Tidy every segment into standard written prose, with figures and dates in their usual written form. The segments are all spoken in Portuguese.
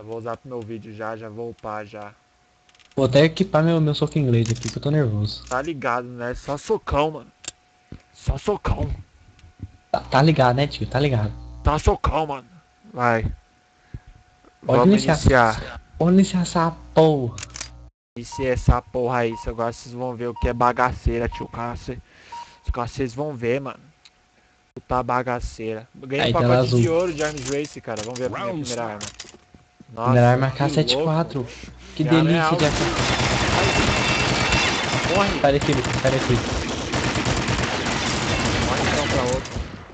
Eu vou usar pro meu vídeo já vou upar já. Vou até equipar meu soco inglês aqui, que eu tô nervoso. Tá ligado, né? Só socão, mano. Só socão. Tá ligado, né, tio? Tá ligado. Tá socão, mano. Vai. Pode Vamos iniciar. iniciar. Pode iniciar essa porra. Iniciar essa porra aí. Agora vocês vão ver o que é bagaceira, tio. Agora vocês vão ver, mano. Puta bagaceira. Ganhei um Aí, tela pacote azul. de ouro de Arms Race, cara. Vamos ver a minha primeira arma. Primeira Nossa, arma que K74. louco. Que Minha arma é delícia de alta. AK. Morre. Sai daqui, Lucas. Sai daqui. Morre então pra outro.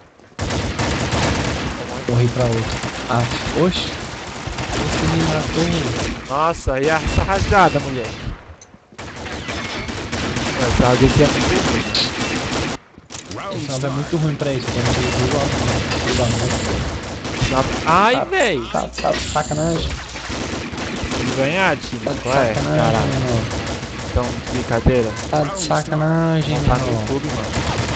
Corri pra outro. Ah, oxe. Você me matou. Nossa, e essa rajada, moleque? Essa alguém que é muito Esse nome é muito ruim pra isso. Tem que Ai, véi! Tá de sacanagem. Vamos ganhar, time. Tá de Qual é? sacanagem, Caralho. menor. Então, brincadeira? Tá de sacanagem, Não tá no menor. YouTube, mano.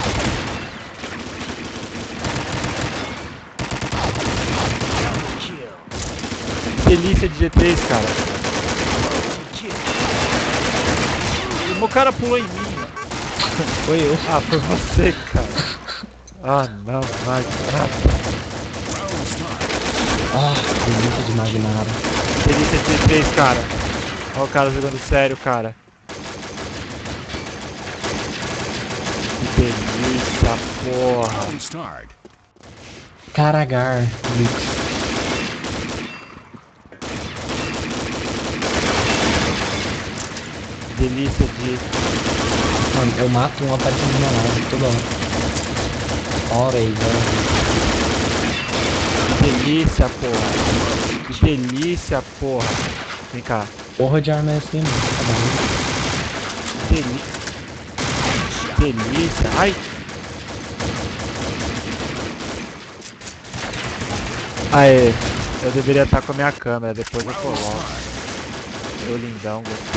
Delícia de G3, cara. O meu cara pulou em mim, mano. Foi eu. Ah, foi você, cara. Ah, não, Magnara. Ah, delícia de Magnara. Delícia de G3, cara. Olha o cara jogando sério, cara. Que delícia, porra. Caragar, Mix. Delícia de... Mano, eu mato um aparecendo do meu lado, toda hora. Ora aí, Que delícia, porra. Que delícia, porra. Vem cá. porra de arma é assim, mano. Tá bom. Delícia. Delícia. Ai. Aê. Eu deveria estar com a minha câmera. Depois eu coloco. Eu lindão, gostei.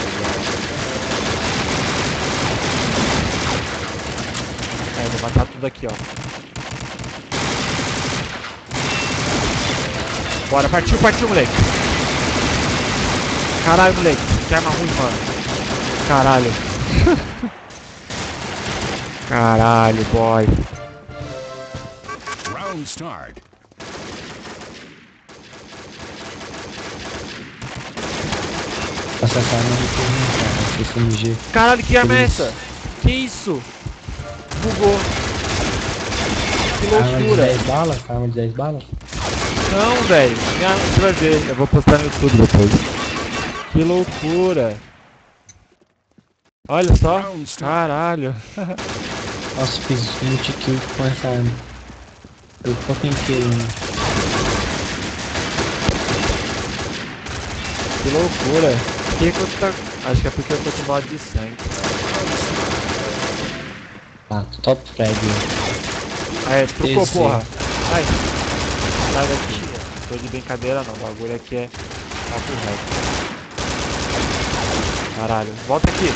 É, vou matar tudo aqui, ó. Bora, partiu, moleque. Caralho, moleque. Que arma ruim, mano. Caralho. Caralho, boy. Round start. Essa arma é muito ruim, cara. Esse MG. Caralho, que arma é essa? Que isso? Bugou. Que Arma de loucura. 10 balas? Arma de 10 balas? Não, velho. Você vai ver. Eu vou postar no YouTube depois. Que loucura. Olha só. Caralho. Nossa, fiz multi-kill com essa arma. Eu fucking kill, mano. Que loucura. Por que eu tô... Acho que é porque eu tô com modo de sangue. Ah, top frag. Aí, trocou, Esse. porra. Ai. Sai daqui. Tô de brincadeira não. O bagulho aqui é papo reto. Caralho. Volta aqui.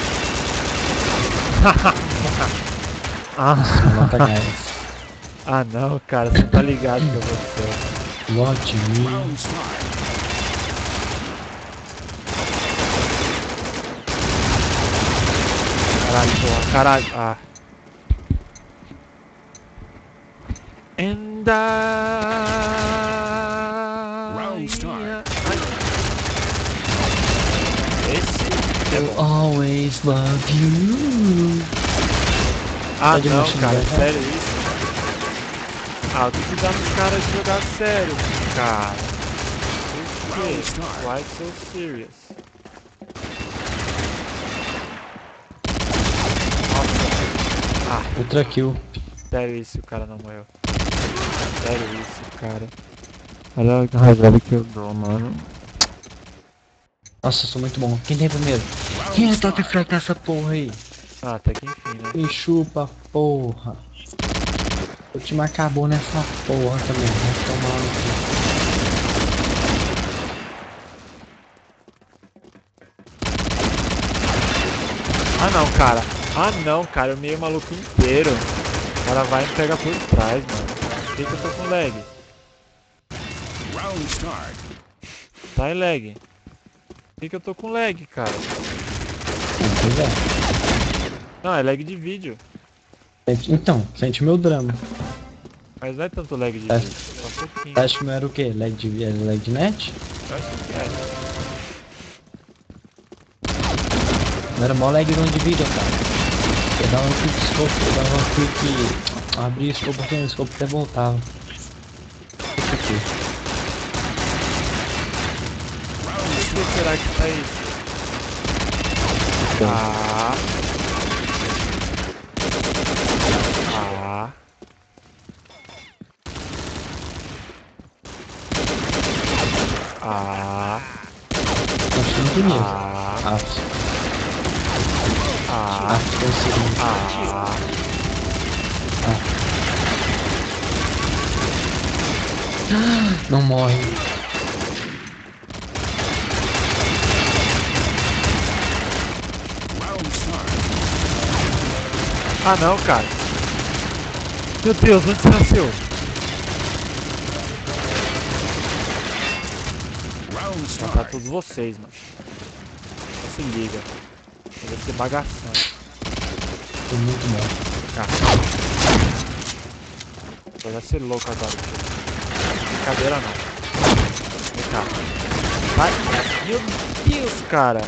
Mata gás. Ah não, cara. Você não tá ligado que eu vou ser. Lote me. Round start. Caralho, porra. Caralho. Ah. And Round start. Esse é I'll bom. always love you. Ah Tá de não, machine cara. gun, tá? Sério isso? Ah, eu tenho que dar nos caras jogar sério, cara. Por quê? Why so serious? Nossa. Ah, Ultra kill. sério isso, o cara não morreu. Sério isso, cara. Olha a rajada que eu dou, mano. Nossa, eu sou muito bom. Quem tem primeiro? Quem é top frag nessa porra aí? Ah, até que enfim, né? Me chupa, porra. O time acabou nessa porra também. Vai tomar no cu. Ah não, cara. Ah não, cara. Eu meio maluco inteiro. O cara vai me pegar por trás, mano. Por que eu tô com lag? Round start. tá em lag. Por que eu tô com lag, cara? Pois é. Não, é lag de vídeo. Então, sente meu drama. Mas não é tanto lag de É. vídeo. Só um pouquinho. Você acha que não era o quê? Lag de net? Eu acho que é. Não era mó lagzão de vídeo, cara. Eu dava um quick scope, eu dava um quick... Abria o scope aqui, o scope até voltava. Isso aqui. Por que será que tá isso? Ah. Ah. Ah. Acho muito nível. Ah. Ah, Ah. consegui. Ah. Não morre. Round start. Ah não, cara. Meu Deus, onde você nasceu? Round Vou matar start. todos vocês, mano. Só se liga. Eu vou ser bagação. Foi muito bom. Ah. Eu vai ser louco agora, tio. Brincadeira não. Vem cá. Vai. Meu Deus, cara.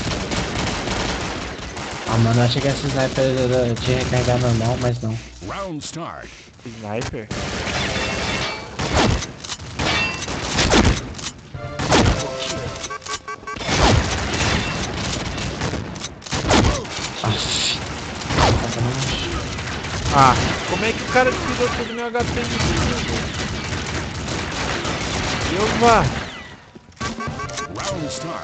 Ah, mano, eu achei que essa sniper era de recarregar normal, mas não. Round start. Sniper? Aff. Ah, como é que o cara tirou todo meu HP de vida? Eu vá. Round start.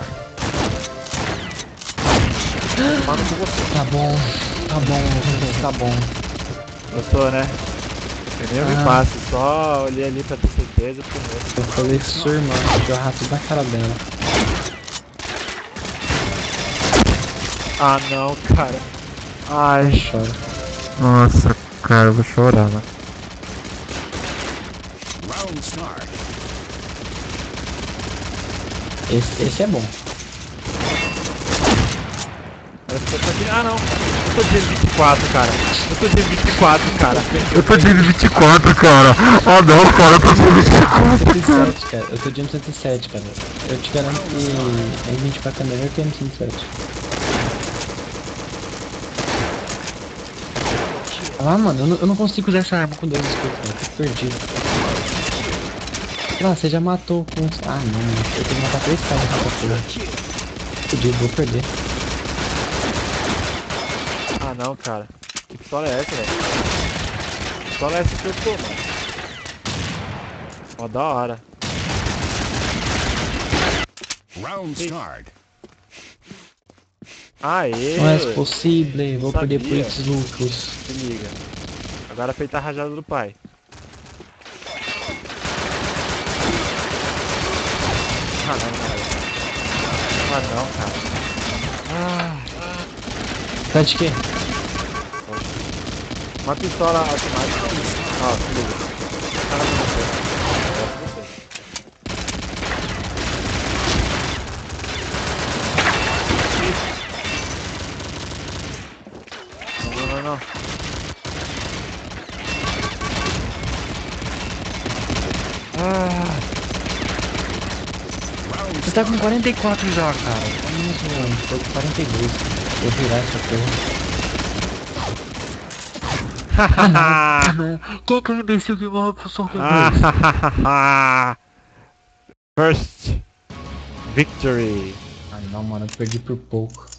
Mano com você. Tá bom, tá bom. Gostou, né? Eu nem ouvi Ah. passe, só olhei ali pra ter certeza. Eu falei sua irmã, que eu rato da cara dela. Ah não, cara. Ai. Chora. Nossa, cara, eu vou chorar, mano. Round start. Esse é bom. Ah não, eu tô de 24, cara. Eu tô de 24, cara. Eu tô de 24, cara. Ah não, cara, eu tô de 24. 107, cara. Eu tô de M107, cara. Eu te garanto que M24 é melhor que M107. Ah, mano, eu não consigo usar essa arma com 2 escudos, cara. Tô perdido. Ah, você já matou com... Ah, não, mano. Eu tenho que matar 3 caras nessa porra. Fudido, vou perder. Ah não, cara. Que pistola é essa, velho? Que pistola é essa que eu tô, mano? Ó, da hora. Round start. Aê! Não é possível, vou Sabia. perder por esses lucros. Se liga. Agora feita a rajada do pai. Ah não, cara. Ah não, cara. Ah, Tá de quê? uma pistola automática. Ó, se liga. Cara, não sei. Não. Ah, Você tá com 44 já, cara. Tá me zoando. Tô com 42. Vou virar essa porra. Ah, não. Quem que é o imbecil que morre pro som que eu First victory. Ah, não, mano. Eu perdi por pouco.